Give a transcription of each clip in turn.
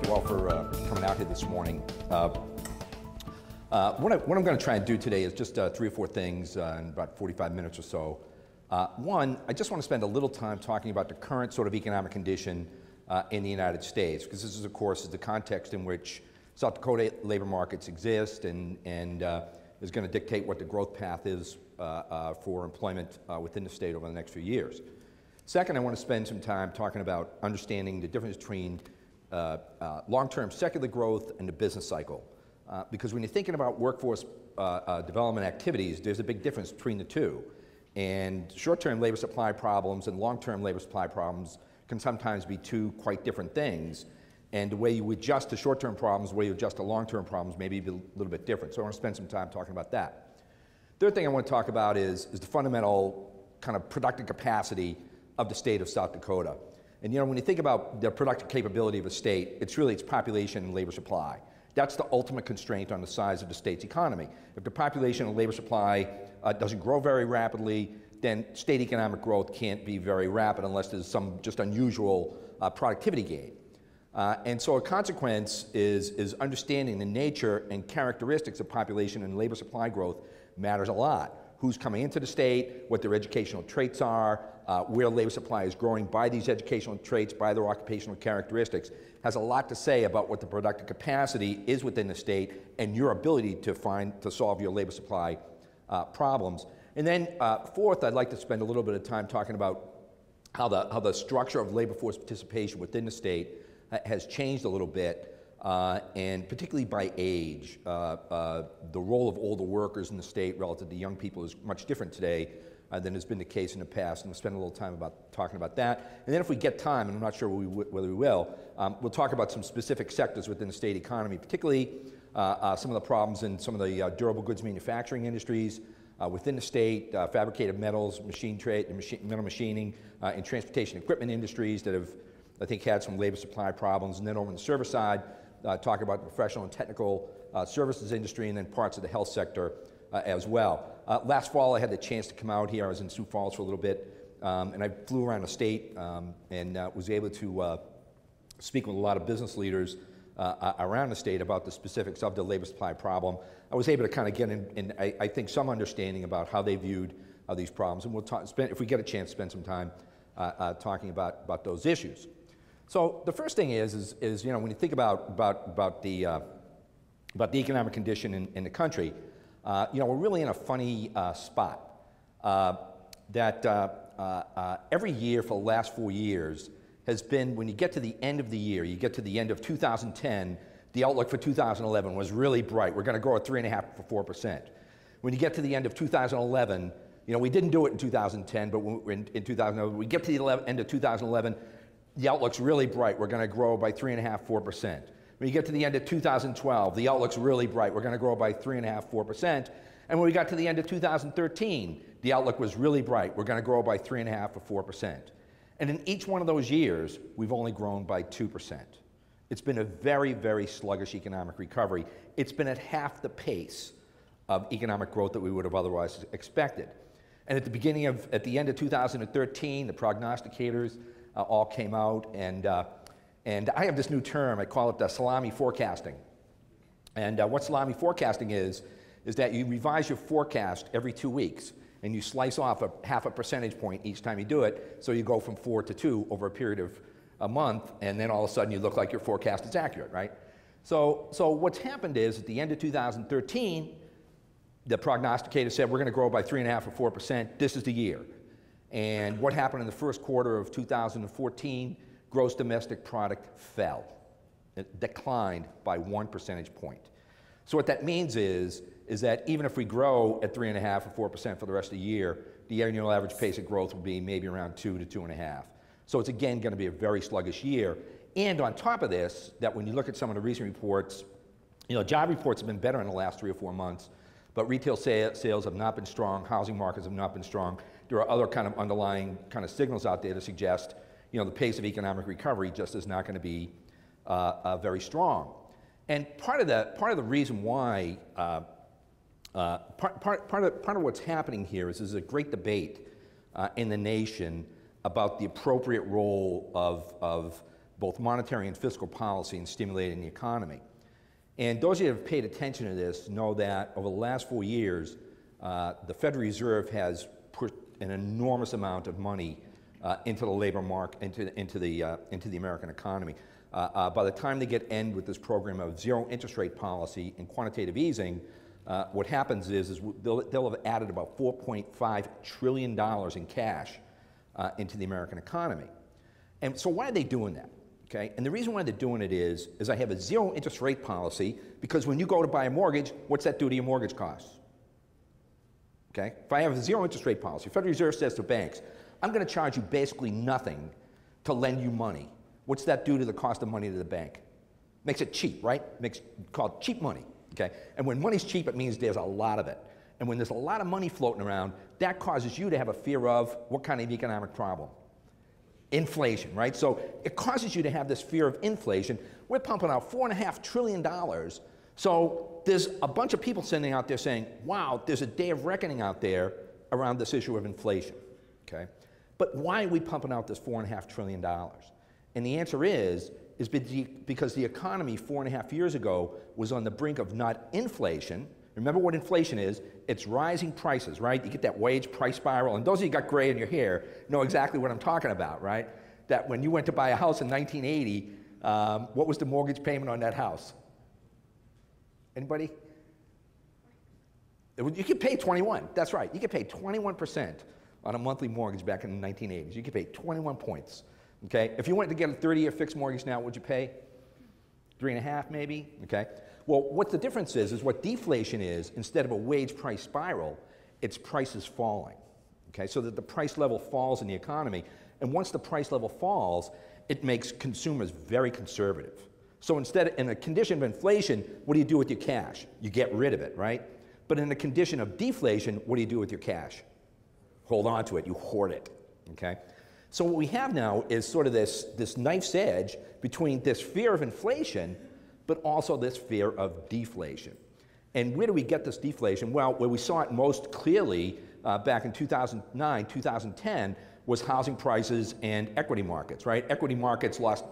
you all for coming out here this morning. What I'm going to try and do today is just 3 or 4 things in about 45 minutes or so. One, I just want to spend a little time talking about the current sort of economic condition in the United States, because this is, of course, the context in which South Dakota labor markets exist and is going to dictate what the growth path is for employment within the state over the next few years. Second, I want to spend some time talking about understanding the difference between long-term secular growth and the business cycle. Because when you're thinking about workforce development activities, there's a big difference between the two. And short-term labor supply problems and long-term labor supply problems can sometimes be two quite different things. And the way you adjust to short-term problems, the way you adjust to long-term problems may be a little bit different. So I want to spend some time talking about that. Third thing I want to talk about is the fundamental kind of productive capacity of the state of South Dakota. And when you think about the productive capability of a state, it's really its population and labor supply. That's the ultimate constraint on the size of the state's economy. If the population and labor supply doesn't grow very rapidly, then state economic growth can't be very rapid unless there's some just unusual productivity gain. And so a consequence is understanding the nature and characteristics of population and labor supply growth matters a lot. Who's coming into the state, what their educational traits are, where labor supply is growing by these educational traits, by their occupational characteristics, has a lot to say about what the productive capacity is within the state and your ability to solve your labor supply problems. And then fourth, I'd like to spend a little bit of time talking about how the structure of labor force participation within the state has changed a little bit, and particularly by age. The role of older workers in the state relative to young people is much different today than has been the case in the past, and we'll spend a little time talking about that. And then if we get time, and I'm not sure whether we will, we'll talk about some specific sectors within the state economy, particularly some of the problems in some of the durable goods manufacturing industries within the state, fabricated metals, machine trade, metal machining, and transportation equipment industries that have, I think, had some labor supply problems. And then over on the service side, talk about the professional and technical services industry, and then parts of the health sector as well. Last fall, I had the chance to come out here. I was in Sioux Falls for a little bit, and I flew around the state and was able to speak with a lot of business leaders around the state about the specifics of the labor supply problem. I was able to kind of get in I think, some understanding about how they viewed these problems, and we'll if we get a chance, spend some time talking about those issues. So the first thing is when you think about the economic condition in the country, we're really in a funny spot. Every year for the last 4 years has been, when you get to the end of the year, you get to the end of 2010, the outlook for 2011 was really bright. We're going to grow at 3.5 to 4%. When you get to the end of 2011, we didn't do it in 2010, but in 2011, we get to the end of 2011, the outlook's really bright. We're going to grow by 3.5, 4%. When you get to the end of 2012, the outlook's really bright. We're going to grow by 3.5, 4%. And when we got to the end of 2013, the outlook was really bright. We're going to grow by 3.5 or 4%. And in each one of those years, we've only grown by 2%. It's been a very, very sluggish economic recovery. It's been at half the pace of economic growth that we would have otherwise expected. And at the end of 2013, the prognosticators all came out, and I have this new term. I call it salami forecasting. And what salami forecasting is that you revise your forecast every 2 weeks, and you slice off half a percentage point each time you do it, so you go from 4 to 2 over a period of a month, and then all of a sudden you look like your forecast is accurate, right? So what's happened is, at the end of 2013, the prognosticator said we're going to grow by 3.5 or 4%. This is the year. And what happened in the first quarter of 2014? Gross domestic product fell. It declined by 1 percentage point. So what that means is that even if we grow at 3.5 or 4% for the rest of the year, the annual average pace of growth will be maybe around 2 to 2.5. So it's again going to be a very sluggish year. And on top of this, that when you look at some of the recent reports, job reports have been better in the last 3 or 4 months, but retail sales have not been strong, housing markets have not been strong. There are other kind of underlying kind of signals out there to suggest the pace of economic recovery just is not going to be very strong. And part of the reason why, part of what's happening here is there's a great debate in the nation about the appropriate role of both monetary and fiscal policy in stimulating the economy. And those of you who have paid attention to this know that over the last 4 years, the Federal Reserve has put an enormous amount of money into the labor market, into the American economy. By the time they end with this program of zero interest rate policy and quantitative easing, what happens is they'll have added about $4.5 trillion in cash into the American economy. And so why are they doing that? Okay? And the reason why they're doing it is I have a zero interest rate policy, because when you go to buy a mortgage, what's that do to your mortgage costs? Okay? If I have a zero interest rate policy, Federal Reserve says to banks, I'm going to charge you basically nothing to lend you money. What's that do to the cost of money to the bank? Makes it cheap, right? Called cheap money. Okay? And when money's cheap, it means there's a lot of it. And when there's a lot of money floating around, that causes you to have a fear of what kind of economic problem? Inflation, right? So it causes you to have this fear of inflation. We're pumping out $4.5 trillion. So there's a bunch of people sitting out there saying, wow, there's a day of reckoning out there around this issue of inflation, okay? But why are we pumping out this $4.5 trillion? And the answer is because the economy 4.5 years ago was on the brink of not inflation. Remember what inflation is? It's rising prices, right? You get that wage price spiral, and those of you who got gray in your hair know exactly what I'm talking about, right? That when you went to buy a house in 1980, what was the mortgage payment on that house? Anybody? You could pay 21, that's right. You could pay 21% on a monthly mortgage back in the 1980s. You could pay 21 points, okay? If you went to get a 30-year fixed mortgage now, what would you pay? 3.5 maybe, okay? Well, what the difference is what deflation is, instead of a wage price spiral, it's prices falling, okay? So that the price level falls in the economy, and once the price level falls, it makes consumers very conservative. So instead, in a condition of inflation, what do you do with your cash? You get rid of it, right? But in a condition of deflation, what do you do with your cash? Hold on to it, you hoard it, okay? So what we have now is sort of this knife's edge between this fear of inflation, but also this fear of deflation. And where do we get this deflation? Well, where we saw it most clearly back in 2009, 2010, was housing prices and equity markets, right? Equity markets lost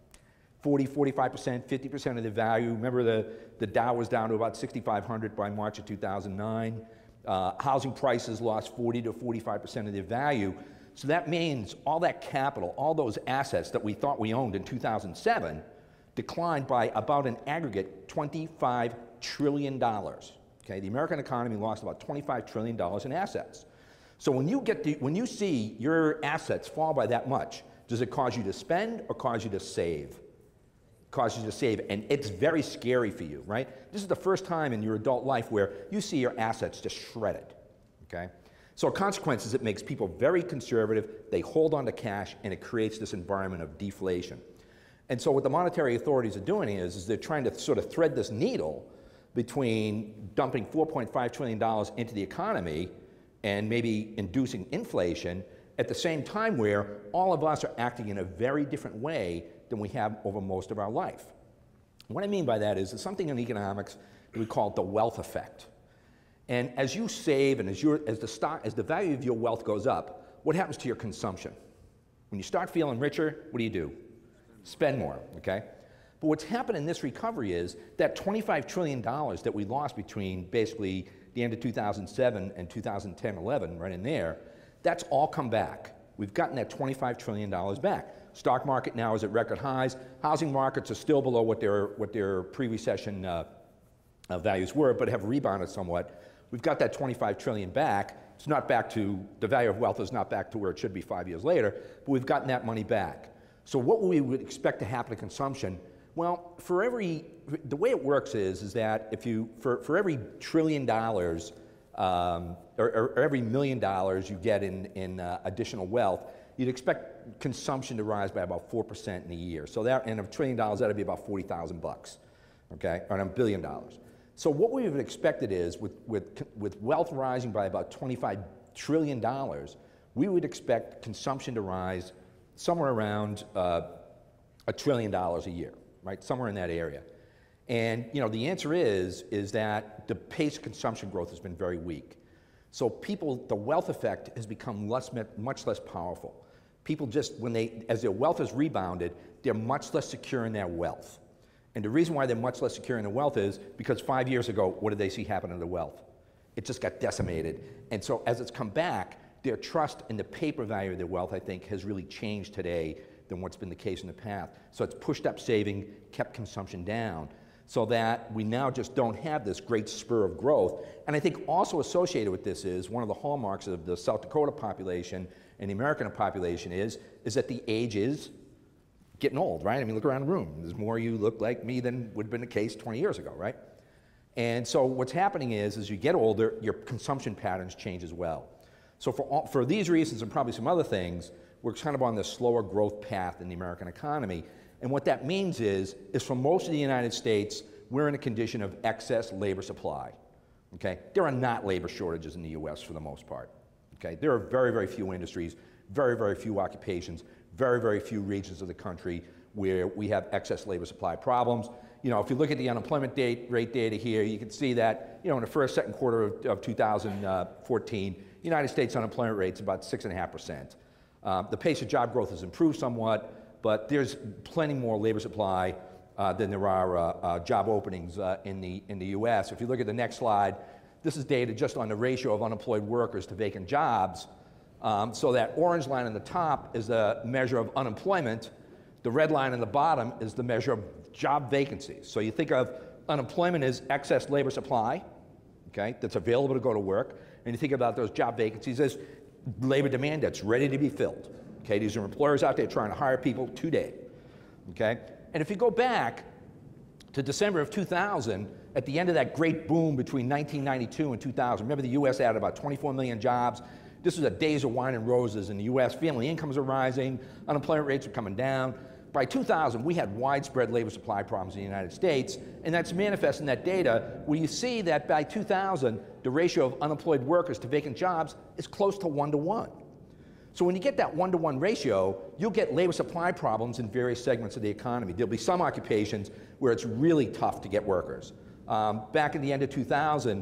40, 45%, 50% of their value. Remember the Dow was down to about 6,500 by March of 2009. Housing prices lost 40 to 45% of their value. So that means all that capital, all those assets that we thought we owned in 2007 declined by about an aggregate $25 trillion. Okay, the American economy lost about $25 trillion in assets. So when you see your assets fall by that much, does it cause you to spend or cause you to save? It causes you to save, and it's very scary for you, right? This is the first time in your adult life where you see your assets just shredded, okay? So consequences, it makes people very conservative, they hold on to cash, and it creates this environment of deflation. And so what the monetary authorities are doing is they're trying to sort of thread this needle between dumping $4.5 trillion into the economy and maybe inducing inflation at the same time where all of us are acting in a very different way than we have over most of our life. What I mean by that is there's something in economics that we call the wealth effect. And as you save and as the value of your wealth goes up, what happens to your consumption? When you start feeling richer, what do? Spend more, okay? But what's happened in this recovery is that $25 trillion that we lost between basically the end of 2007 and 2010-11, right in there, that's all come back. We've gotten that $25 trillion back. Stock market now is at record highs. Housing markets are still below what their pre-recession values were, but have rebounded somewhat. We've got that $25 trillion back. It's not back to, the value of wealth is not back to where it should be 5 years later, but we've gotten that money back. So what we would expect to happen to consumption? Well, the way it works is that if you, for every $1 trillion, or every $1 million you get in additional wealth, you'd expect consumption to rise by about 4% in a year. So that, and $1 trillion, that'd be about 40,000 bucks, okay, or $1 billion. So what we would have expected is, with wealth rising by about $25 trillion, we would expect consumption to rise somewhere around $1 trillion a year, right, somewhere in that area. And you know, the answer is that the pace of consumption growth has been very weak. So the wealth effect has become much less powerful. People just, as their wealth has rebounded, they're much less secure in their wealth. And the reason why they're much less secure in their wealth is because 5 years ago, what did they see happen to their wealth? It just got decimated. And so as it's come back, their trust in the paper value of their wealth, I think, has really changed today than what's been the case in the past. So it's pushed up saving, kept consumption down, so that we now just don't have this great spur of growth. And I think also associated with this is one of the hallmarks of the South Dakota population and the American population is that the age is getting old, right? I mean, look around the room. There's more you look like me than would have been the case 20 years ago, right? And so what's happening is, as you get older, your consumption patterns change as well. So for these reasons and probably some other things, we're kind of on this slower growth path in the American economy. And what that means is for most of the United States, we're in a condition of excess labor supply, okay? There are not labor shortages in the US for the most part, okay? There are very, very few industries, very, very few occupations, very, very few regions of the country where we have excess labor supply problems. You know, if you look at the unemployment rate data here, you can see that, you know, in the first, second quarter of 2014, United States unemployment rate's about 6.5%. The pace of job growth has improved somewhat, but there's plenty more labor supply than there are job openings in the US. If you look at the next slide, this is data just on the ratio of unemployed workers to vacant jobs. So that orange line on the top is the measure of unemployment. The red line on the bottom is the measure of job vacancies. So you think of unemployment as excess labor supply, okay, that's available to go to work, and you think about those job vacancies as labor demand that's ready to be filled. Okay, these are employers out there trying to hire people today. Okay, and if you go back to December of 2000, at the end of that great boom between 1992 and 2000, remember the U.S. added about 24 million jobs. This was a days of wine and roses in the U.S. Family incomes are rising, unemployment rates are coming down. By 2000, we had widespread labor supply problems in the United States, and that's manifest in that data where you see that by 2000, the ratio of unemployed workers to vacant jobs is close to 1-to-1. So when you get that 1-to-1 ratio, you'll get labor supply problems in various segments of the economy. There'll be some occupations where it's really tough to get workers. Back in the end of 2000,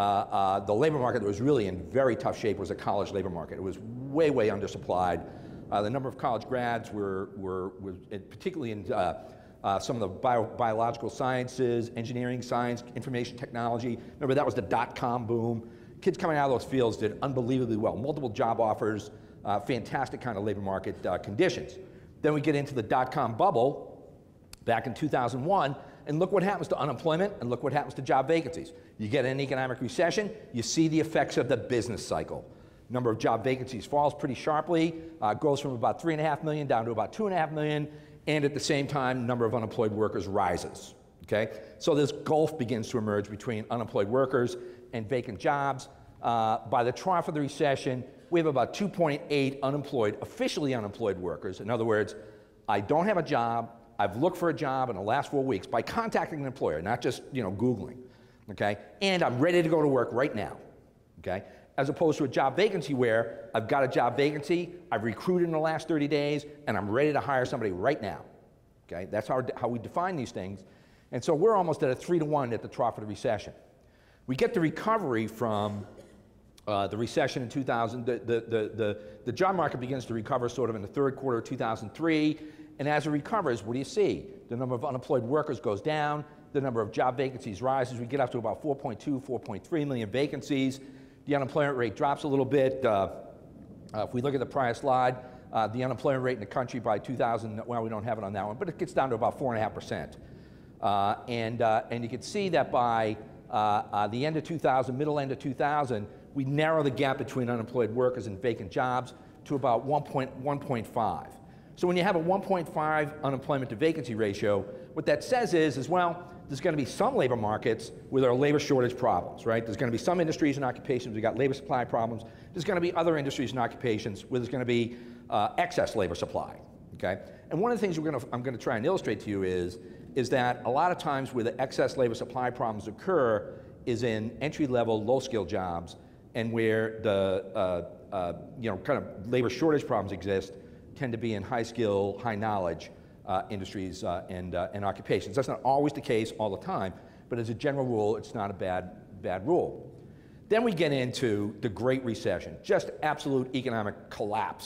the labor market that was really in very tough shape was the college labor market. It was way, way undersupplied. The number of college grads were particularly in some of the biological sciences, engineering science, information technology. Remember, that was the dot-com boom. Kids coming out of those fields did unbelievably well. Multiple job offers, fantastic kind of labor market conditions. Then we get into the dot-com bubble back in 2001, and look what happens to unemployment, and look what happens to job vacancies. You get an economic recession, you see the effects of the business cycle. Number of job vacancies falls pretty sharply, goes from about 3.5 million down to about 2.5 million, and at the same time, number of unemployed workers rises, okay? So this gulf begins to emerge between unemployed workers and vacant jobs. By the trough of the recession, we have about 2.8 unemployed, officially unemployed workers. In other words, I don't have a job, I've looked for a job in the last 4 weeks by contacting an employer, not just, you know, Googling, okay? And I'm ready to go to work right now, okay? As opposed to a job vacancy where I've got a job vacancy, I've recruited in the last 30 days, and I'm ready to hire somebody right now, okay? That's how we define these things. And so we're almost at a 3-to-1 at the trough of the recession. We get the recovery from the recession in 2000. The job market begins to recover sort of in the third quarter of 2003, and as it recovers, what do you see? The number of unemployed workers goes down, the number of job vacancies rises. We get up to about 4.2, 4.3 million vacancies. The unemployment rate drops a little bit. If we look at the prior slide, the unemployment rate in the country by 2000, well, we don't have it on that one, but it gets down to about 4.5%. And you can see that by the end of 2000, middle end of 2000, we narrow the gap between unemployed workers and vacant jobs to about 1.5. So when you have a 1.5 unemployment to vacancy ratio, what that says is well, there's going to be some labor markets where there are labor shortage problems, right? There's going to be some industries and occupations where you've got labor supply problems. There's going to be other industries and occupations where there's going to be excess labor supply, okay? And one of the things I'm going to try and illustrate to you is that a lot of times where the excess labor supply problems occur is in entry-level, low-skill jobs, and where the you know, kind of labor shortage problems exist tend to be in high-skill, high-knowledge industries and occupations. That's not always the case all the time, but as a general rule, it's not a bad rule. Then we get into the Great Recession, just absolute economic collapse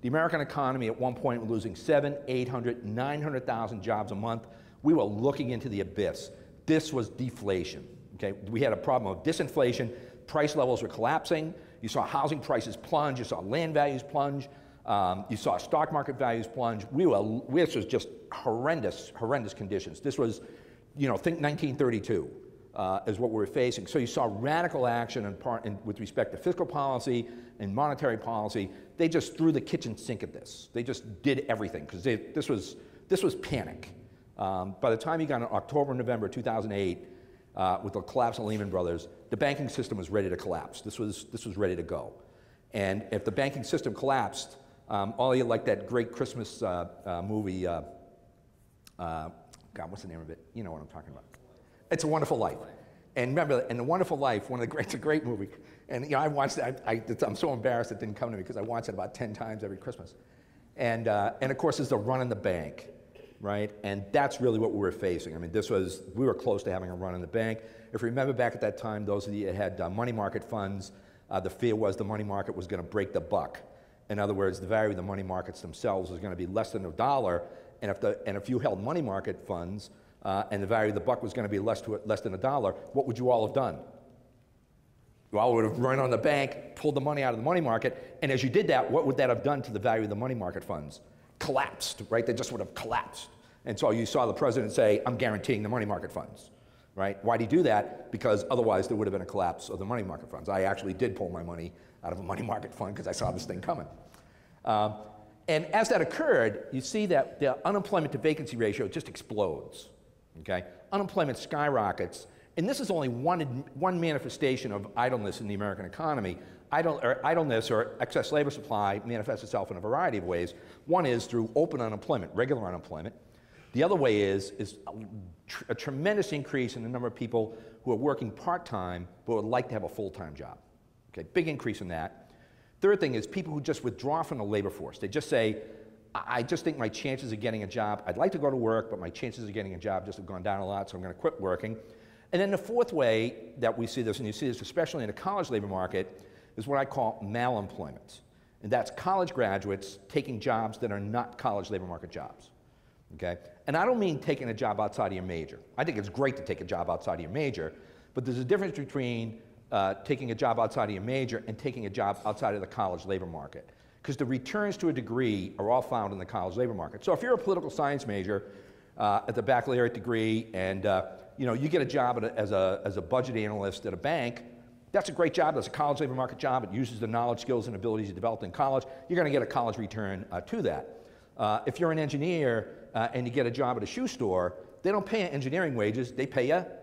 The American economy at one point was losing 700, 800, 900,000 jobs a month. We were looking into the abyss. This was deflation. Okay? We had a problem of disinflation. Price levels were collapsing. You saw housing prices plunge. You saw land values plunge. You saw stock market values plunge. This was just horrendous conditions. This was, you know, think 1932 is what we were facing. So you saw radical action with respect to fiscal policy and monetary policy. They just threw the kitchen sink at this. They just did everything because this was panic. By the time you got in October, November 2008, with the collapse of Lehman Brothers, the banking system was ready to collapse. This was ready to go. And if the banking system collapsed, all you like that great Christmas movie, God, what's the name of it? You know what I'm talking about. It's a Wonderful Life. And remember, in The Wonderful Life, it's a great movie. And you know, I watched it, I'm so embarrassed it didn't come to me because I watched it about 10 times every Christmas. And of course, there's the run in the bank, right? And that's really what we were facing. I mean, we were close to having a run in the bank. If you remember back at that time, those of you that had money market funds, the fear was the money market was going to break the buck. In other words, the value of the money markets themselves was going to be less than $1, and if you held money market funds and the value of the buck was going to be less than $1, what would you all have done? You all would have run on the bank, pulled the money out of the money market, and as you did that, what would that have done to the value of the money market funds? Collapsed, right? They just would have collapsed. And so you saw the president say, I'm guaranteeing the money market funds, right? Why'd he do that? Because otherwise there would have been a collapse of the money market funds. I actually did pull my money out of a money market fund because I saw this thing coming. And as that occurred, you see that the unemployment to vacancy ratio just explodes, okay? Unemployment skyrockets, and this is only one manifestation of idleness in the American economy. Idleness or excess labor supply manifests itself in a variety of ways. One is through open unemployment, regular unemployment. The other way is a tremendous increase in the number of people who are working part-time but would like to have a full-time job. Okay, big increase in that. Third thing is people who just withdraw from the labor force. They just say, I just think my chances of getting a job, I'd like to go to work, but my chances of getting a job just have gone down a lot, so I'm going to quit working. And then the fourth way that we see this, and you see this especially in the college labor market, is what I call malemployment. And that's college graduates taking jobs that are not college labor market jobs. Okay? And I don't mean taking a job outside of your major. I think it's great to take a job outside of your major, but there's a difference between taking a job outside of your major and taking a job outside of the college labor market. Because the returns to a degree are all found in the college labor market. So if you're a political science major at the baccalaureate degree and you know, you get a job as a budget analyst at a bank, that's a great job. That's a college labor market job. It uses the knowledge, skills, and abilities you developed in college. You're going to get a college return to that. If you're an engineer and you get a job at a shoe store, they don't pay you engineering wages. They pay you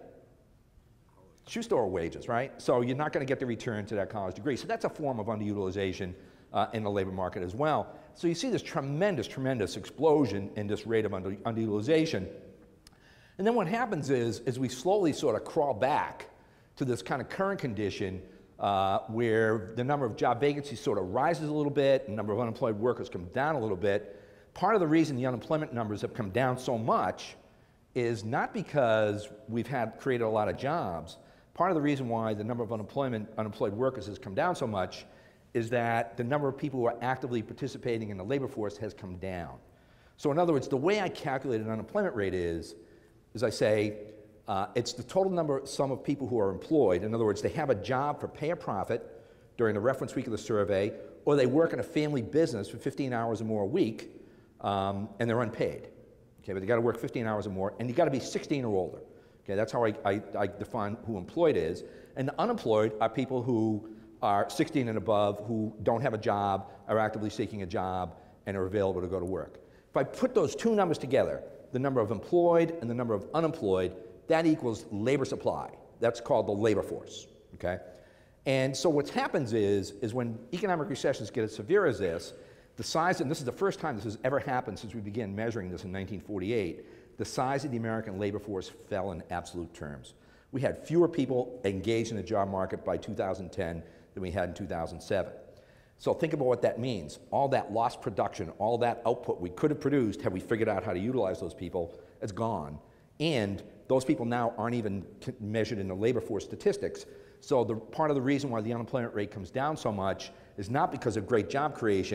shoe store wages, right? So you're not going to get the return to that college degree. So that's a form of underutilization in the labor market as well. So you see this tremendous explosion in this rate of underutilization. And then what happens is we slowly sort of crawl back to this kind of current condition where the number of job vacancies sort of rises a little bit, and the number of unemployed workers comes down a little bit. Part of the reason the unemployment numbers have come down so much is not because we've created a lot of jobs. Part of the reason why the number of unemployed workers has come down so much is that the number of people who are actively participating in the labor force has come down. So in other words, the way I calculate an unemployment rate is I say, it's the total sum of people who are employed. In other words, they have a job for pay or profit during the reference week of the survey, or they work in a family business for 15 hours or more a week, and they're unpaid. Okay, but they got to work 15 hours or more, and you got to be 16 or older. Okay, that's how I define who employed is. And the unemployed are people who are 16 and above, who don't have a job, are actively seeking a job, and are available to go to work. If I put those two numbers together, the number of employed and the number of unemployed, that equals labor supply. That's called the labor force, okay? And so what happens is when economic recessions get as severe as this, the size, and this is the first time this has ever happened since we began measuring this in 1948, the size of the American labor force fell in absolute terms. We had fewer people engaged in the job market by 2010 than we had in 2007. So think about what that means. All that lost production, all that output we could have produced had we figured out how to utilize those people, it's gone. And those people now aren't even measured in the labor force statistics. So part of the reason why the unemployment rate comes down so much is not because of great job creation,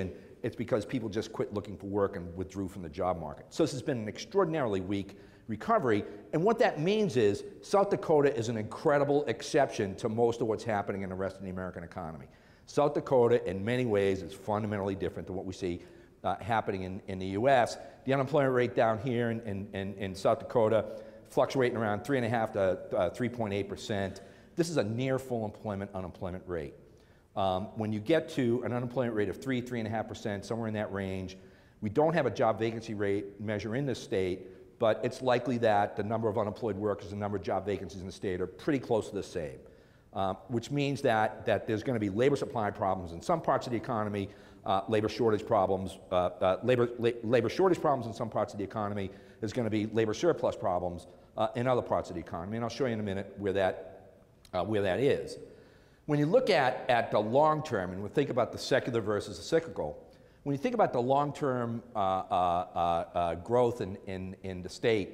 it's because people just quit looking for work and withdrew from the job market. So this has been an extraordinarily weak recovery, and what that means is South Dakota is an incredible exception to most of what's happening in the rest of the American economy. South Dakota, in many ways, is fundamentally different than what we see happening in the U.S. The unemployment rate down here in South Dakota fluctuating around 3.5 to 3.8%. This is a near full unemployment rate. When you get to an unemployment rate of 3.5%, somewhere in that range, we don't have a job vacancy rate measure in this state, but it's likely that the number of unemployed workers and the number of job vacancies in the state are pretty close to the same, which means that there's going to be labor supply problems in some parts of the economy, labor shortage problems in some parts of the economy. There's going to be labor surplus problems in other parts of the economy, and I'll show you in a minute where that is. When you look at the long term, and we think about the secular versus the cyclical, when you think about the long-term growth in the state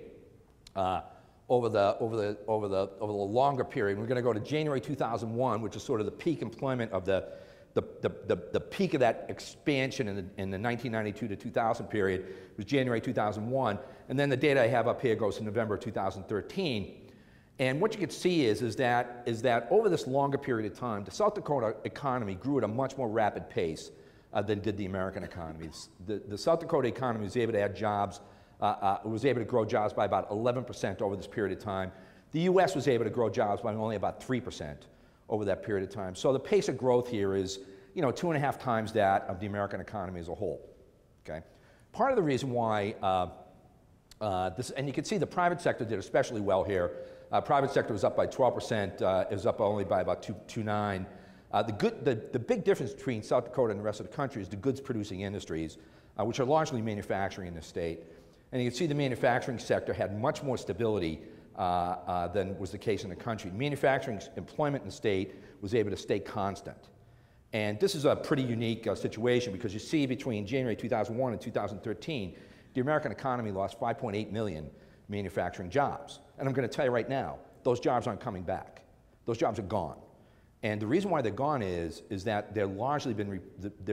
over the longer period, we're going to go to January 2001, which is sort of the peak employment of the peak of that expansion in the 1992 to 2000 period was January 2001, and then the data I have up here goes to November 2013. And what you can see is that over this longer period of time, the South Dakota economy grew at a much more rapid pace than did the American economies. The South Dakota economy was able to add jobs, was able to grow jobs by about 11% over this period of time. The U.S. was able to grow jobs by only about 3% over that period of time. So the pace of growth here is, 2.5 times that of the American economy as a whole. Okay, part of the reason why and you can see the private sector did especially well here. Private sector was up by 12%. It was up only by about 2.9. The big difference between South Dakota and the rest of the country is the goods-producing industries, which are largely manufacturing in this state. And you can see the manufacturing sector had much more stability than was the case in the country. Manufacturing employment in the state was able to stay constant. And this is a pretty unique situation because you see between January 2001 and 2013, the American economy lost 5.8 million manufacturing jobs. And I'm going to tell you right now, those jobs aren't coming back. Those jobs are gone. And the reason why they're gone is that they're largely been,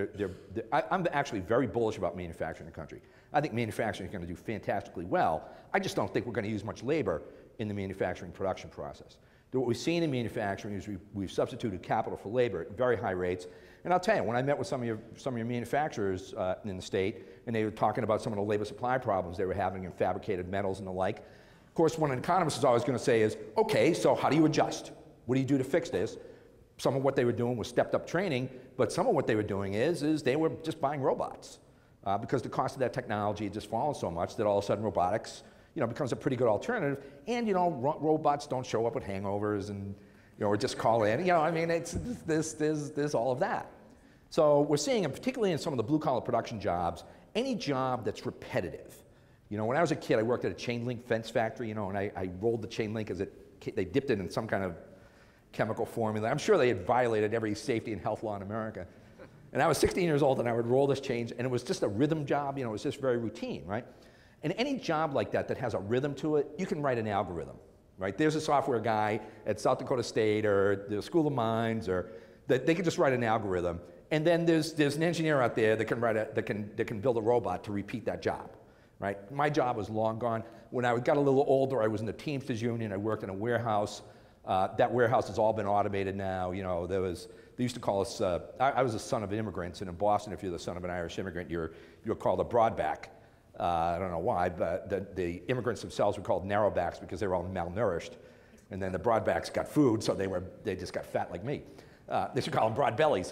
I'm actually very bullish about manufacturing in the country. I think manufacturing is going to do fantastically well. I just don't think we're going to use much labor in the manufacturing production process. What we've seen in manufacturing is we've substituted capital for labor at very high rates. And I'll tell you, when I met with some of your manufacturers in the state, and they were talking about some of the labor supply problems they were having in fabricated metals and the like, of course, what an economist is always going to say is, okay, so how do you adjust? What do you do to fix this? Some of what they were doing was stepped up training, but some of what they were doing is they were just buying robots because the cost of that technology had just fallen so much that all of a sudden robotics, becomes a pretty good alternative. And robots don't show up with hangovers and or just call in. I mean, there's all of that. So we're seeing, and particularly in some of the blue-collar production jobs, any job that's repetitive. When I was a kid, I worked at a chain link fence factory, and I rolled the chain link as they dipped it in some kind of chemical formula. I'm sure they had violated every safety and health law in America. And I was 16 years old, and I would roll this chain, and it was just a rhythm job. It was just very routine, right? And any job like that has a rhythm to it, you can write an algorithm, right? There's a software guy at South Dakota State or the School of Mines, or they can just write an algorithm. And then there's an engineer out there that can build a robot to repeat that job, right? My job was long gone. When I got a little older, I was in the Teamsters Union. I worked in a warehouse. That warehouse has all been automated now. They used to call us, I was a son of immigrants, and in Boston, if you're the son of an Irish immigrant, you're called a broadback. I don't know why, but the immigrants themselves were called narrowbacks because they were all malnourished. And then the broadbacks got food, so they just got fat like me. They should call them broad bellies.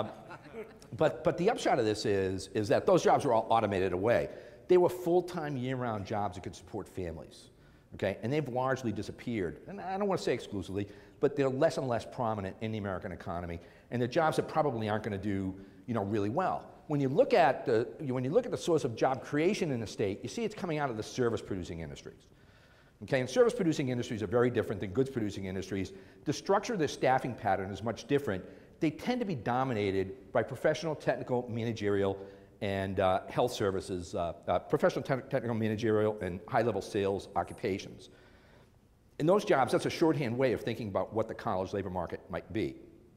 But the upshot of this is that those jobs were all automated away. They were full-time, year-round jobs that could support families. Okay, and they've largely disappeared. And I don't want to say exclusively, but they're less and less prominent in the American economy, and they're jobs that probably aren't going to do, really well. When you look at the source of job creation in the state, you see it's coming out of the service-producing industries. Okay, and service-producing industries are very different than goods-producing industries. The structure of their staffing pattern is much different. They tend to be dominated by professional, technical, managerial, and health services, professional, technical, managerial, and high-level sales occupations. In those jobs, that's a shorthand way of thinking about what the college labor market might be.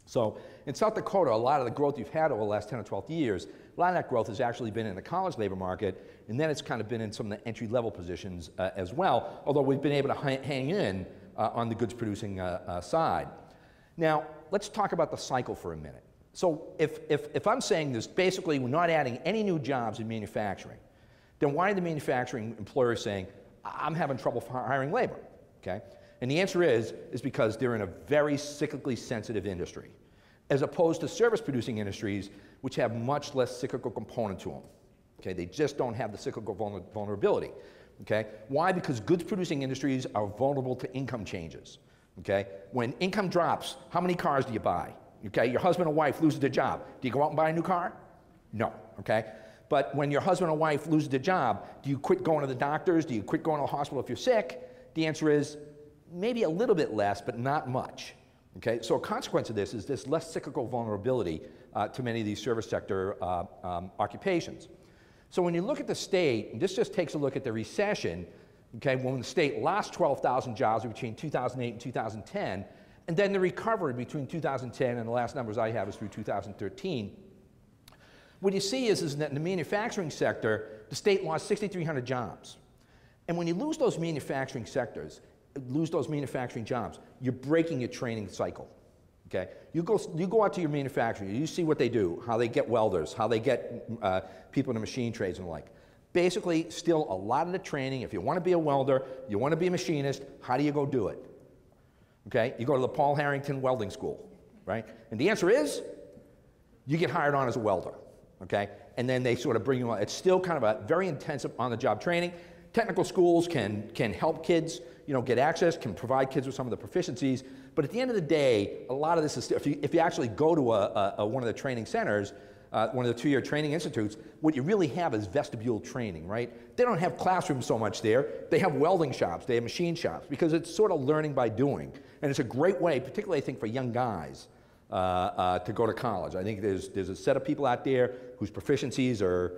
So in South Dakota, a lot of the growth you've had over the last 10 or 12 years, a lot of that growth has actually been in the college labor market, and then it's kind of been in some of the entry-level positions as well, although we've been able to hang in on the goods-producing side. Now, let's talk about the cycle for a minute. So if I'm saying this, basically we're not adding any new jobs in manufacturing, then why are the manufacturing employers saying, I'm having trouble hiring labor, okay? And the answer is because they're in a very cyclically sensitive industry, as opposed to service-producing industries, which have much less cyclical component to them. Okay, they just don't have the cyclical vulnerability. Okay, why? Because goods-producing industries are vulnerable to income changes. Okay, when income drops, how many cars do you buy? Okay, your husband or wife loses their job. Do you go out and buy a new car? No. Okay, but when your husband or wife loses their job, do you quit going to the doctors? Do you quit going to the hospital if you're sick? The answer is maybe a little bit less, but not much. Okay, so a consequence of this is this less cyclical vulnerability to many of these service sector occupations. So when you look at the state, and this just takes a look at the recession, okay, when the state lost 12,000 jobs between 2008 and 2010, and then the recovery between 2010 and the last numbers I have is through 2013, what you see is that in the manufacturing sector, the state lost 6,300 jobs. And when you lose those manufacturing sectors, lose those manufacturing jobs, you're breaking your training cycle. Okay? You go out to your manufacturing, you see what they do, how they get welders, how they get people in the machine trades and the like. Basically, still a lot of the training, if you want to be a welder, you want to be a machinist, how do you go do it? Okay? You go to the Paul Harrington welding school, right? And the answer is, you get hired on as a welder, okay? And then they sort of bring you on. It's still kind of a very intensive on-the-job training. Technical schools can help kids, get access, can provide kids with some of the proficiencies, but at the end of the day, a lot of this is, if you actually go to one of the training centers, one of the two-year training institutes, what you really have is vestibule training, right? They don't have classrooms so much there. They have welding shops, they have machine shops, because it's sort of learning by doing. And it's a great way, particularly I think for young guys, to go to college. I think there's a set of people out there whose proficiencies are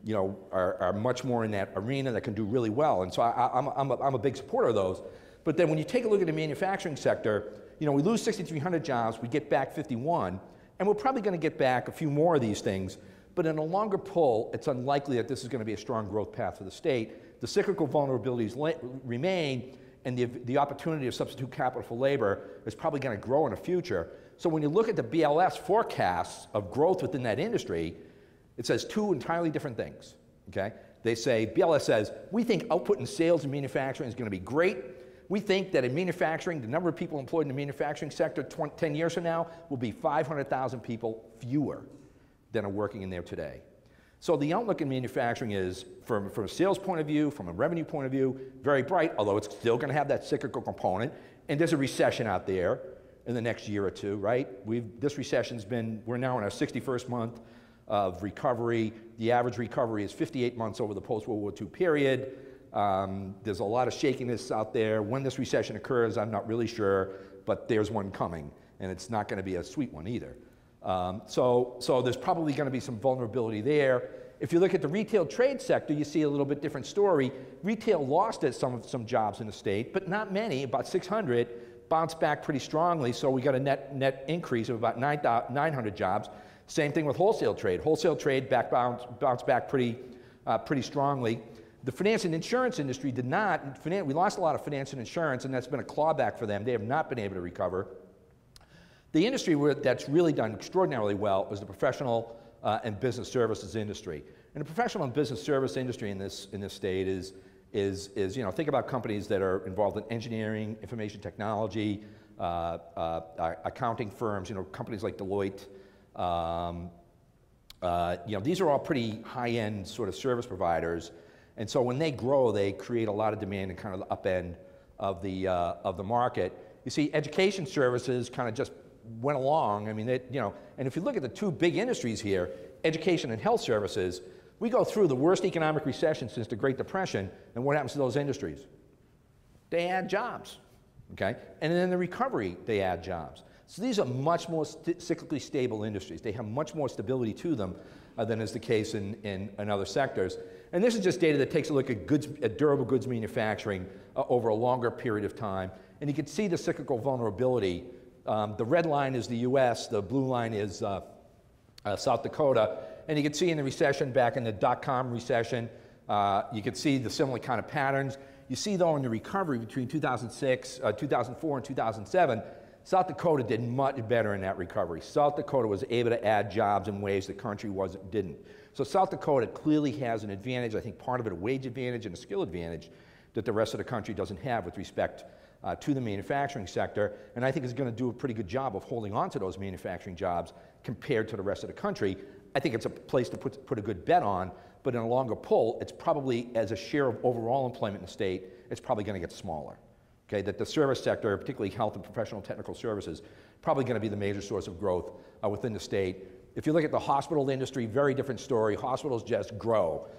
much more in that arena that can do really well. And so I'm a big supporter of those. But then when you take a look at the manufacturing sector, we lose 6,300 jobs, we get back 51, and we're probably going to get back a few more of these things. But in a longer pull, it's unlikely that this is going to be a strong growth path for the state. The cyclical vulnerabilities remain, and the opportunity of substitute capital for labor is probably going to grow in the future. So when you look at the BLS forecasts of growth within that industry, it says two entirely different things, okay? They say, BLS says, we think output in sales and manufacturing is going to be great. We think that in manufacturing, the number of people employed in the manufacturing sector 10 years from now will be 500,000 people fewer than are working in there today. So the outlook in manufacturing is, from a sales point of view, from a revenue point of view, very bright, although it's still going to have that cyclical component. And there's a recession out there in the next year or two, right? This recession's we're now in our 61st month of recovery. The average recovery is 58 months over the post-World War II period. There's a lot of shakiness out there. When this recession occurs, I'm not really sure, but there's one coming, and it's not going to be a sweet one either. So there's probably going to be some vulnerability there. If you look at the retail trade sector, you see a little bit different story. Retail lost some jobs in the state, but not many, about 600, bounced back pretty strongly, so we got a net increase of about 900 jobs. Same thing with wholesale trade. Wholesale trade bounced back pretty strongly. The finance and insurance industry did not. We lost a lot of finance and insurance, and that's been a clawback for them. They have not been able to recover. The industry that's really done extraordinarily well is the professional and business services industry. And the professional and business service industry in this state is think about companies that are involved in engineering, information technology, accounting firms, companies like Deloitte. These are all pretty high-end sort of service providers, and so when they grow, they create a lot of demand in kind of the up end of the market. You see, education services kind of just went along. I mean, and if you look at the two big industries here, education and health services, we go through the worst economic recession since the Great Depression, and what happens to those industries? They add jobs, okay? And then in the recovery, they add jobs. So these are much more cyclically stable industries. They have much more stability to them than is the case in other sectors. And this is just data that takes a look at durable goods manufacturing over a longer period of time. And you can see the cyclical vulnerability The red line is the US, the blue line is South Dakota. And you can see in the recession, back in the dot-com recession, you could see the similar kind of patterns. You see, though, in the recovery between 2006, 2004, and 2007, South Dakota did much better in that recovery. South Dakota was able to add jobs in ways the country didn't. So South Dakota clearly has an advantage. I think part of it a wage advantage and a skill advantage that the rest of the country doesn't have with respect to the manufacturing sector. And I think is going to do a pretty good job of holding on to those manufacturing jobs compared to the rest of the country. I think it's a place to put a good bet on, but in a longer pull, it's probably, as a share of overall employment in the state, it's probably going to get smaller. Okay, that the service sector, particularly health and professional technical services, probably going to be the major source of growth within the state. If you look at the hospital industry, very different story. Hospitals just grow.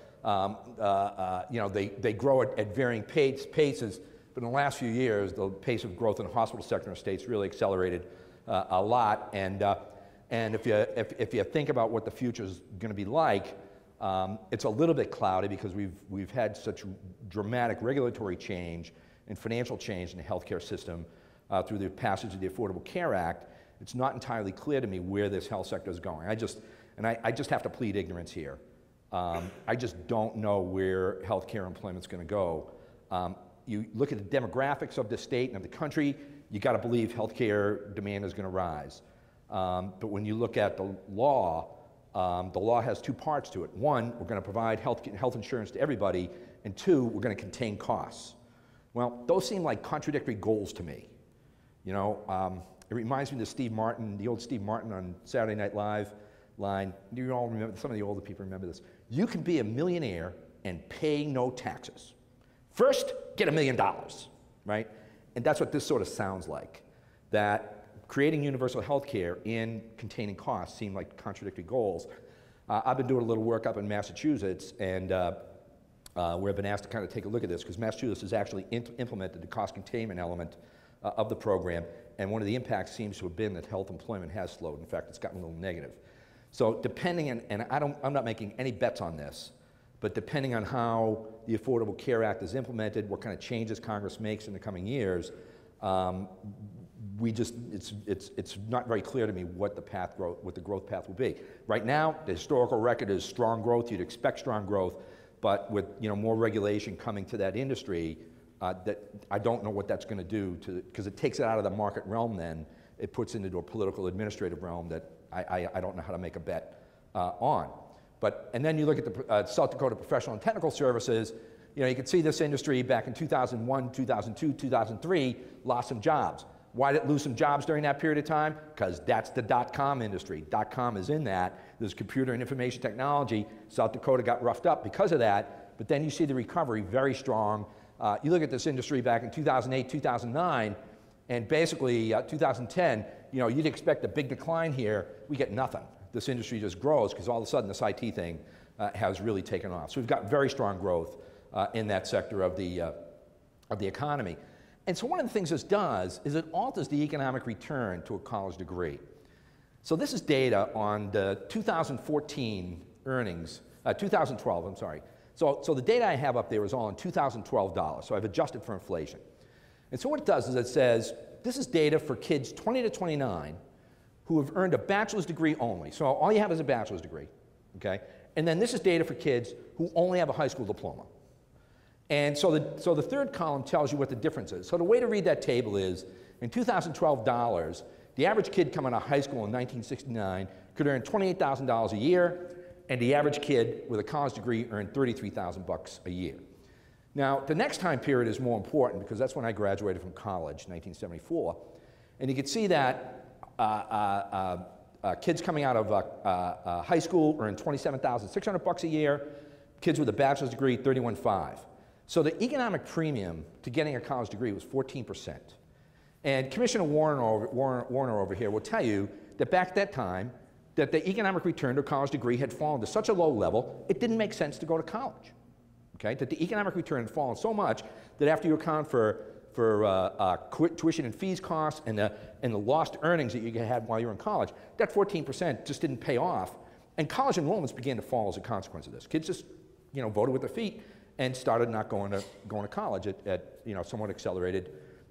You know, they grow at varying paces, but in the last few years, the pace of growth in the hospital sector in the state's really accelerated a lot. And if you think about what the future is going to be like, it's a little bit cloudy because we've had such dramatic regulatory change and financial change in the healthcare system through the passage of the Affordable Care Act. It's not entirely clear to me where this health sector is going. I just have to plead ignorance here. I just don't know where healthcare employment's going to go. You look at the demographics of the state and of the country, you got to believe healthcare demand is going to rise. But when you look at the law has two parts to it. One, we're going to provide health insurance to everybody, and two, we're going to contain costs. Well, those seem like contradictory goals to me. You know, it reminds me of Steve Martin, the old Steve Martin on Saturday Night Live line. Do you all remember? Some of the older people remember this. You can be a millionaire and pay no taxes. First, get $1 million, right? And that's what this sort of sounds like. That creating universal health care and containing costs seem like contradictory goals. I've been doing a little work up in Massachusetts, and where I've been asked to kind of take a look at this, because Massachusetts has actually implemented the cost containment element of the program, and one of the impacts seems to have been that health employment has slowed. In fact, it's gotten a little negative. So depending on, and I'm not making any bets on this, but depending on how the Affordable Care Act is implemented, what kind of changes Congress makes in the coming years, it's not very clear to me what the growth path will be. Right now, the historical record is strong growth. You'd expect strong growth. But with more regulation coming to that industry, that I don't know what that's going to do because it takes it out of the market realm. Then it puts it into a political administrative realm that I don't know how to make a bet on. And then you look at the South Dakota Professional and Technical Services. You can see this industry back in 2001, 2002, 2003 lost some jobs. Why did it lose some jobs during that period of time? Because that's the dot-com industry. Dot-com is in that. There's computer and information technology. South Dakota got roughed up because of that, but then you see the recovery very strong. You look at this industry back in 2008, 2009, and basically 2010, you'd expect a big decline here. We get nothing. This industry just grows because all of a sudden this IT thing has really taken off. So we've got very strong growth in that sector of the economy. And so one of the things this does is it alters the economic return to a college degree. So this is data on the 2014 earnings, 2012, I'm sorry. So the data I have up there is all in 2012 dollars, so I've adjusted for inflation. And so what it does is it says, this is data for kids 20 to 29 who have earned a bachelor's degree only. So all you have is a bachelor's degree, okay? And then this is data for kids who only have a high school diploma. And so the third column tells you what the difference is. So the way to read that table is, in 2012 dollars, the average kid coming out of high school in 1969 could earn $28,000 a year, and the average kid with a college degree earned $33,000 a year. Now, the next time period is more important because that's when I graduated from college, 1974. And you can see that kids coming out of high school earn $27,600 a year, kids with a bachelor's degree, $31,500. So the economic premium to getting a college degree was 14%. And Commissioner Warner over here will tell you that back at that time, that the economic return to a college degree had fallen to such a low level, it didn't make sense to go to college. Okay? That the economic return had fallen so much that after you account for tuition and fees costs and the lost earnings that you had while you were in college, that 14% just didn't pay off. And college enrollments began to fall as a consequence of this. Kids just voted with their feet and started not going to college at somewhat accelerated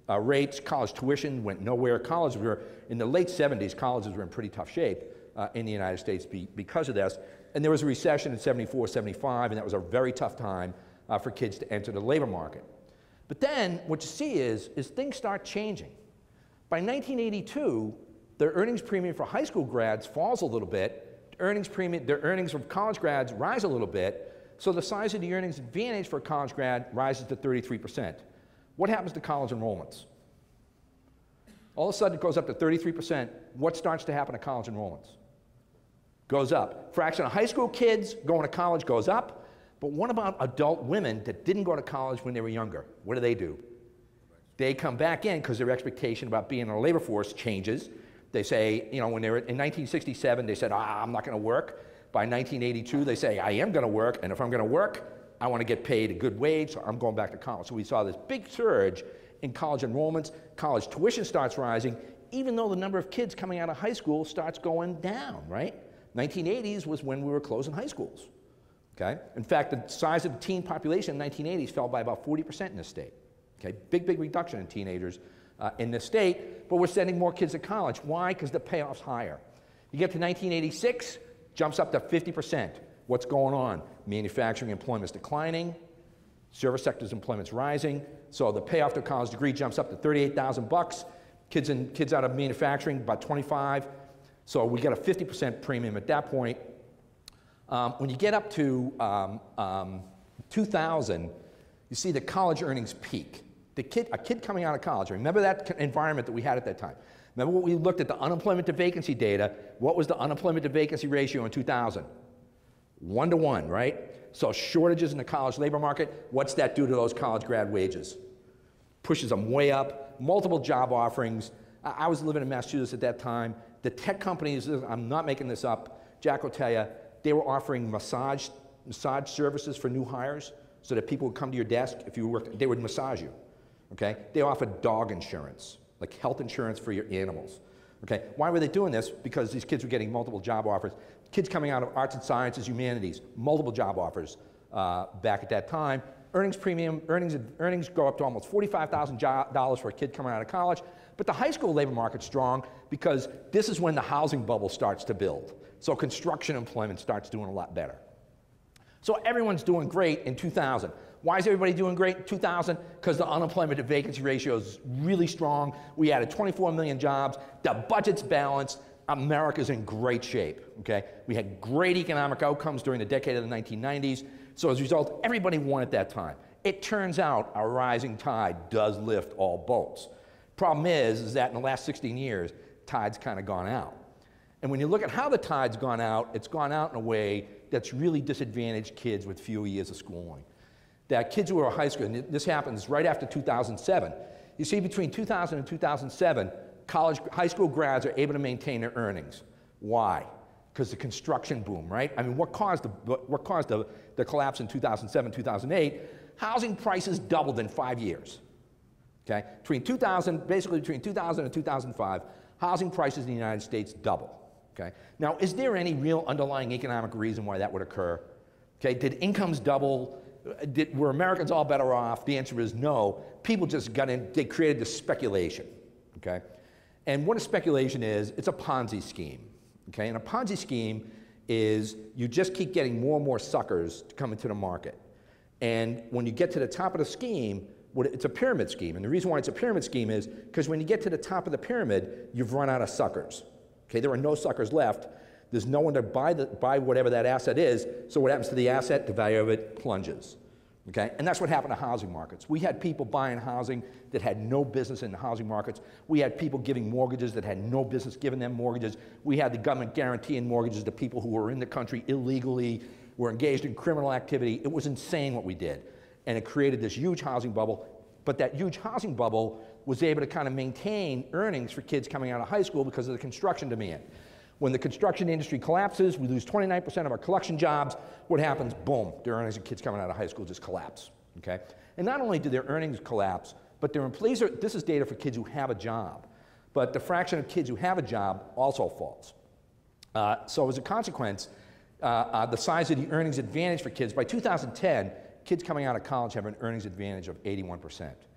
rates, college tuition went nowhere. Colleges were, in the late 70s, colleges were in pretty tough shape in the United States because of this. And there was a recession in 74, 75, and that was a very tough time for kids to enter the labor market. But then what you see is things start changing. By 1982, their earnings premium for high school grads falls a little bit. Their earnings from college grads rise a little bit. So the size of the earnings advantage for a college grad rises to 33%. What happens to college enrollments? All of a sudden it goes up to 33%. What starts to happen to college enrollments? Goes up. Fraction of high school kids going to college goes up. But what about adult women that didn't go to college when they were younger? What do? They come back in because their expectation about being in the labor force changes. They say, you know, when they were in 1967, they said, I'm not going to work. By 1982, they say, I am going to work, and if I'm going to work, I want to get paid a good wage, so I'm going back to college. So we saw this big surge in college enrollments. College tuition starts rising, even though the number of kids coming out of high school starts going down, right? 1980s was when we were closing high schools. Okay? In fact, the size of the teen population in the 1980s fell by about 40% in this state. Okay? Big reduction in teenagers in this state, but we're sending more kids to college. Why? Because the payoff's higher. You get to 1986, jumps up to 50%. What's going on? Manufacturing employment's declining, service sector's employment's rising, so the payoff to a college degree jumps up to $38,000. Kids out of manufacturing, about 25. So we get a 50% premium at that point. When you get up to 2000, you see the college earnings peak. A kid coming out of college, remember that environment that we had at that time. Remember what we looked at the unemployment to vacancy data. What was the unemployment to vacancy ratio in 2000? 1 to 1, right? So shortages in the college labor market, what's that do to those college grad wages? Pushes them way up, multiple job offerings. I was living in Massachusetts at that time. The tech companies, I'm not making this up, Jack will tell you, they were offering massage services for new hires so that people would come to your desk if you worked, they would massage you, okay? They offered dog insurance, like health insurance for your animals, okay? Why were they doing this? Because these kids were getting multiple job offers. Kids coming out of arts and sciences, humanities, multiple job offers back at that time. Earnings go up to almost $45,000 for a kid coming out of college. But the high school labor market's strong because this is when the housing bubble starts to build. So construction employment starts doing a lot better. So everyone's doing great in 2000. Why is everybody doing great in 2000? Because the unemployment to vacancy ratio is really strong. We added 24 million jobs. The budget's balanced. America's in great shape, okay? We had great economic outcomes during the decade of the 1990s. So as a result, everybody won at that time. It turns out a rising tide does lift all boats. Problem is that in the last 16 years, tide's kind of gone out. And when you look at how the tide's gone out, it's gone out in a way that's really disadvantaged kids with fewer years of schooling. That kids who are high school, and this happens right after 2007. You see, between 2000 and 2007, high school grads are able to maintain their earnings. Why? Because the construction boom, right? I mean, what caused the collapse in 2007, 2008? Housing prices doubled in 5 years. Okay? Basically between 2000 and 2005, housing prices in the United States doubled. Okay? Now, is there any real underlying economic reason why that would occur? Okay? Did incomes double? Were Americans all better off? The answer is no. People just got in, they created this speculation. Okay? And what a speculation is, it's a Ponzi scheme. Okay? And a Ponzi scheme is you just keep getting more and more suckers to come into the market. And when you get to the top of the scheme, it's a pyramid scheme. And the reason why it's a pyramid scheme is because when you get to the top of the pyramid, you've run out of suckers. Okay? There are no suckers left. There's no one to buy whatever that asset is. So what happens to the asset? The value of it plunges. Okay? And that's what happened to housing markets. We had people buying housing that had no business in the housing markets. We had people giving mortgages that had no business giving them mortgages. We had the government guaranteeing mortgages to people who were in the country illegally, were engaged in criminal activity. It was insane what we did. And it created this huge housing bubble. But that huge housing bubble was able to kind of maintain earnings for kids coming out of high school because of the construction demand. When the construction industry collapses, we lose 29% of our collection jobs. What happens? Boom, the earnings of kids coming out of high school just collapse, okay? And not only do their earnings collapse, but their employees are, this is data for kids who have a job, but the fraction of kids who have a job also falls. So as a consequence, the size of the earnings advantage for kids, by 2010, kids coming out of college have an earnings advantage of 81%.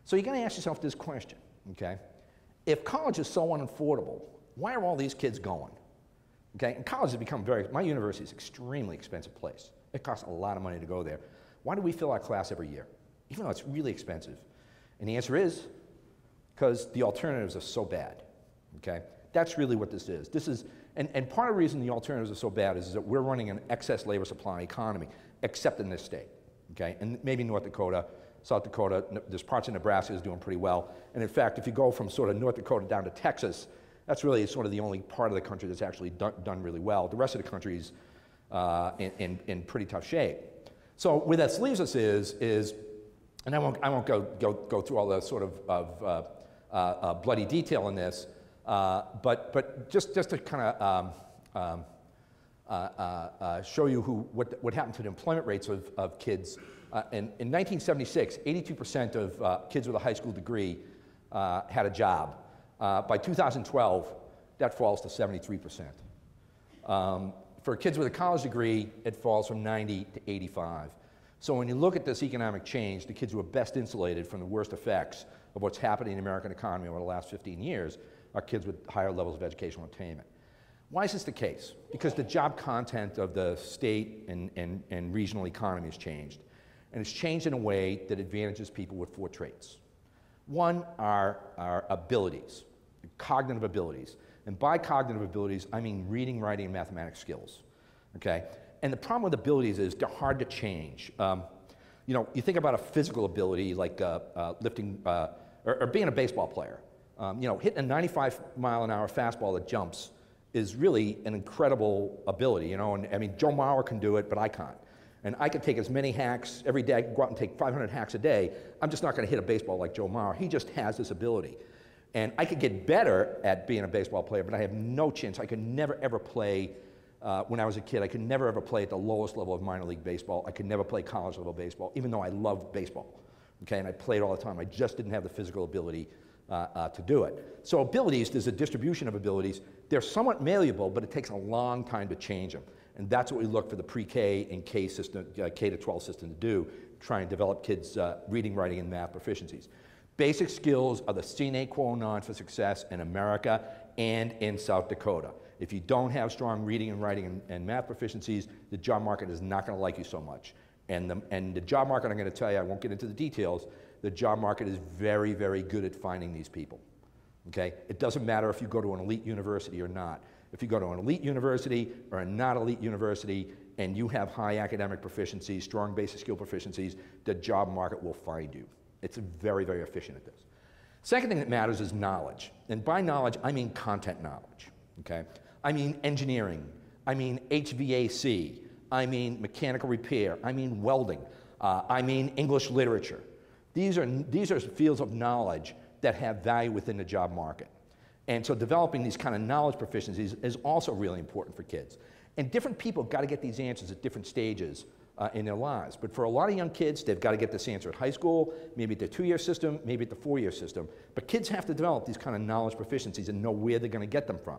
So you're going to ask yourself this question, okay? If college is so unaffordable, why are all these kids going? Okay, and college has become my university is an extremely expensive place. It costs a lot of money to go there. Why do we fill our class every year, even though it's really expensive? And the answer is, because the alternatives are so bad, okay? That's really what this is. And part of the reason the alternatives are so bad is that we're running an excess labor supply economy, except in this state, okay? And maybe North Dakota, South Dakota, there's parts of Nebraska is doing pretty well. And in fact, if you go from sort of North Dakota down to Texas, that's really sort of the only part of the country that's actually done really well. The rest of the country is in pretty tough shape. So where that leaves us is, and I won't go through all the sort of bloody detail in this, but just to kind of show you what happened to the employment rates of kids. In 1976, 82% of kids with a high school degree had a job. By 2012, that falls to 73%. For kids with a college degree, it falls from 90 to 85. So when you look at this economic change, the kids who are best insulated from the worst effects of what's happening in the American economy over the last 15 years are kids with higher levels of educational attainment. Why is this the case? Because the job content of the state and regional economy has changed. And it's changed in a way that advantages people with 4 traits. One are abilities, cognitive abilities. And by cognitive abilities, I mean reading, writing, and mathematics skills, okay? And the problem with abilities is they're hard to change. You know, you think about a physical ability like lifting, or being a baseball player. You know, hitting a 95-mile-an-hour fastball that jumps is really an incredible ability, you know? And I mean, Joe Mauer can do it, but I can't. And I could take as many hacks every day. I could go out and take 500 hacks a day. I'm just not going to hit a baseball like Joe Mauer. He just has this ability. And I could get better at being a baseball player, but I have no chance. I could never, ever play, when I was a kid, I could never, ever play at the lowest level of minor league baseball. I could never play college level baseball, even though I loved baseball. Okay, and I played all the time. I just didn't have the physical ability to do it. So abilities, there's a distribution of abilities. They're somewhat malleable, but it takes a long time to change them. And that's what we look for the pre-K and K system, K to 12 system to do, try and develop kids' reading, writing, and math proficiencies. Basic skills are the sine qua non for success in America and in South Dakota. If you don't have strong reading and writing and math proficiencies, the job market is not going to like you so much. And the job market, I'm going to tell you, I won't get into the details, the job market is very, very good at finding these people. Okay? It doesn't matter if you go to an elite university or not. If you go to an elite university or a not elite university and you have high academic proficiencies, strong basic skill proficiencies, the job market will find you. It's very, very efficient at this. Second thing that matters is knowledge. And by knowledge, I mean content knowledge. Okay? I mean engineering. I mean HVAC. I mean mechanical repair. I mean welding. I mean English literature. These are fields of knowledge that have value within the job market. And so developing these kind of knowledge proficiencies is also really important for kids. And different people got to get these answers at different stages in their lives. But for a lot of young kids, they've got to get this answer at high school, maybe at the 2-year system, maybe at the 4-year system. But kids have to develop these kind of knowledge proficiencies and know where they're going to get them from.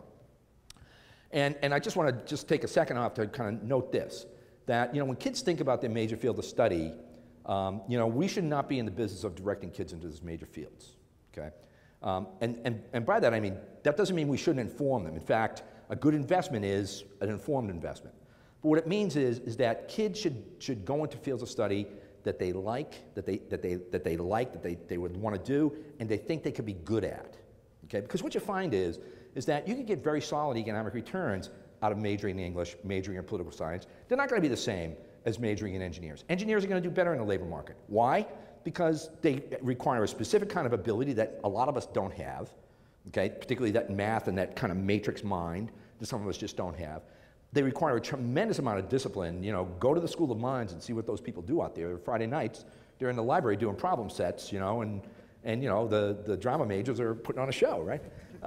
And I just want to take a second off to kind of note this, that, you know, when kids think about their major field of study, you know, we should not be in the business of directing kids into these major fields, okay? And by that, I mean, that doesn't mean we shouldn't inform them. In fact, a good investment is an informed investment. But what it means is that kids should go into fields of study that they like, that they would want to do, and they think they could be good at, okay? Because what you find is that you can get very solid economic returns out of majoring in English, majoring in political science. They're not going to be the same as majoring in engineers. Engineers are going to do better in the labor market. Why? Because they require a specific kind of ability that a lot of us don't have, okay? Particularly that math and that kind of matrix mind that some of us just don't have. They require a tremendous amount of discipline. You know, go to the School of Mines and see what those people do out there. Friday nights, they're in the library doing problem sets, you know, and you know, the drama majors are putting on a show, right?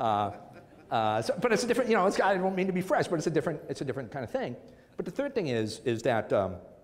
But it's a different, you know, I don't mean to be fresh, but it's a different kind of thing. But the third thing is that,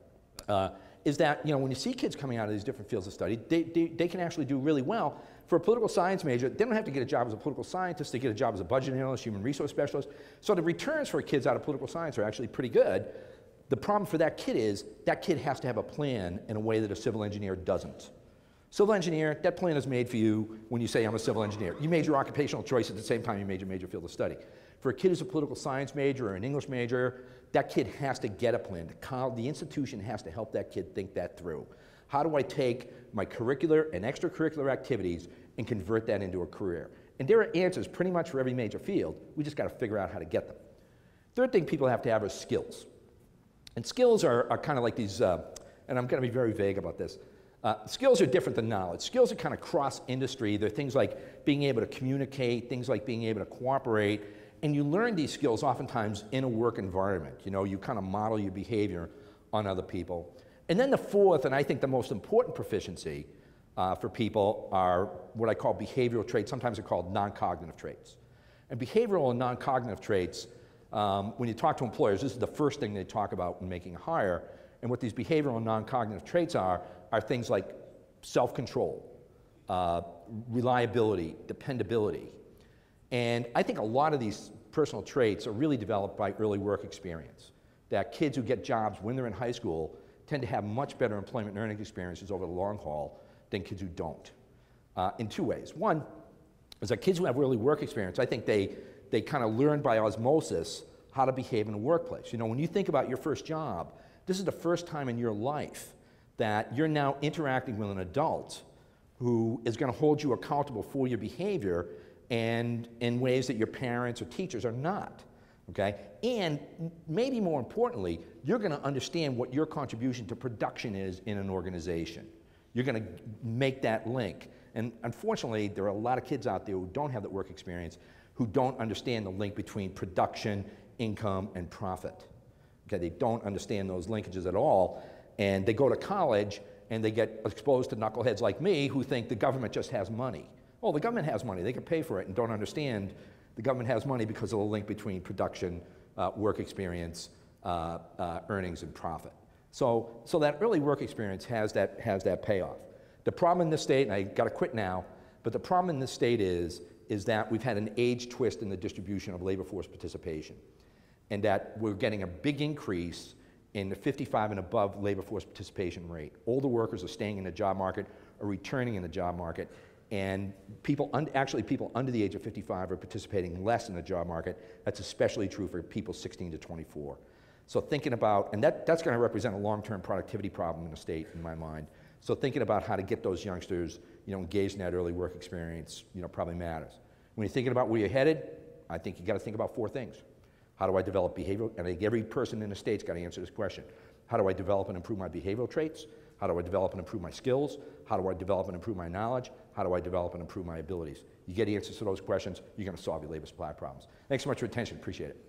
you know, when you see kids coming out of these different fields of study, they can actually do really well. For a political science major, they don't have to get a job as a political scientist, they get a job as a budget analyst, human resource specialist. So the returns for kids out of political science are actually pretty good. The problem for that kid is that kid has to have a plan in a way that a civil engineer doesn't. Civil engineer, that plan is made for you when you say I'm a civil engineer. You made your occupational choice at the same time you made your major field of study. For a kid who's a political science major or an English major, that kid has to get a plan. The institution has to help that kid think that through. How do I take my curricular and extracurricular activities and convert that into a career? And there are answers pretty much for every major field. We just got to figure out how to get them. Third thing people have to have is skills. And skills are kind of like these, and I'm going to be very vague about this. Skills are different than knowledge. Skills are kind of cross-industry. They're things like being able to communicate, things like being able to cooperate, and you learn these skills oftentimes in a work environment. You know, you kind of model your behavior on other people. And then the fourth, and I think the most important proficiency for people are what I call behavioral traits. Sometimes they're called non-cognitive traits. And behavioral and non-cognitive traits, when you talk to employers, this is the first thing they talk about when making a hire. And what these behavioral and non-cognitive traits are things like self-control, reliability, dependability. And I think a lot of these personal traits are really developed by early work experience. That kids who get jobs when they're in high school tend to have much better employment and earning experiences over the long haul than kids who don't, in two ways. One is that kids who have early work experience, I think they kind of learn by osmosis how to behave in a workplace. You know, when you think about your first job, this is the first time in your life that you're now interacting with an adult who is going to hold you accountable for your behavior and in ways that your parents or teachers are not, okay? And maybe more importantly, you're going to understand what your contribution to production is in an organization. You're going to make that link. And unfortunately, there are a lot of kids out there who don't have that work experience, who don't understand the link between production, income, and profit. Okay, they don't understand those linkages at all, and they go to college and they get exposed to knuckleheads like me who think the government just has money. Oh, the government has money, they can pay for it, and don't understand the government has money because of the link between production, work experience, earnings, and profit. So that early work experience has that payoff. The problem in this state, and I got to quit now, but the problem in this state is that we've had an age twist in the distribution of labor force participation, and that we're getting a big increase in the 55 and above labor force participation rate. Older workers are staying in the job market, are returning in the job market, and actually people under the age of 55 are participating less in the job market. That's especially true for people 16 to 24. So thinking about, and that's going to represent a long-term productivity problem in the state, in my mind. So thinking about how to get those youngsters, you know, engaged in that early work experience, you know, probably matters. When you're thinking about where you're headed, I think you got to think about four things. How do I develop behavioral? And I think every person in the state's got to answer this question. How do I develop and improve my behavioral traits? How do I develop and improve my skills? How do I develop and improve my knowledge? How do I develop and improve my abilities? You get answers to those questions, you're going to solve your labor supply problems. Thanks so much for your attention. Appreciate it.